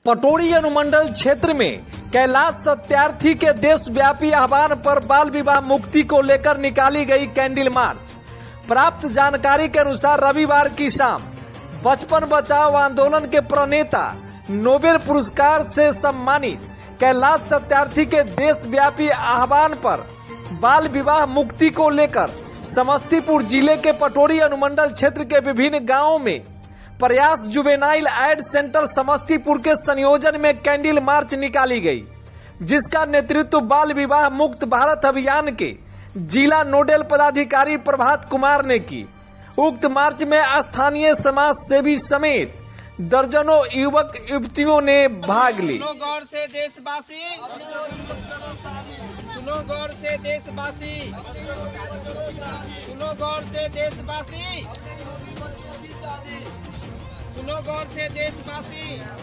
पटोरी अनुमंडल क्षेत्र में कैलाश सत्यार्थी के देशव्यापी आह्वान पर बाल विवाह मुक्ति को लेकर निकाली गई कैंडल मार्च। प्राप्त जानकारी के अनुसार रविवार की शाम बचपन बचाओ आंदोलन के प्रणेता, नोबेल पुरस्कार से सम्मानित कैलाश सत्यार्थी के देशव्यापी आह्वान पर बाल विवाह मुक्ति को लेकर समस्तीपुर जिले के पटोरी अनुमंडल क्षेत्र के विभिन्न गांवों में प्रयास जुवेनाइल एड सेंटर समस्तीपुर के संयोजन में कैंडल मार्च निकाली गई, जिसका नेतृत्व बाल विवाह मुक्त भारत अभियान के जिला नोडल पदाधिकारी प्रभात कुमार ने की। उक्त मार्च में स्थानीय समाज सेवी समेत दर्जनों युवक युवतियों ने भाग ली। सुनो गौर से देशवासी, सुनो गौर से देशवासी, सुनो गौर से देशवासी, सुनो गौर से देशवासी।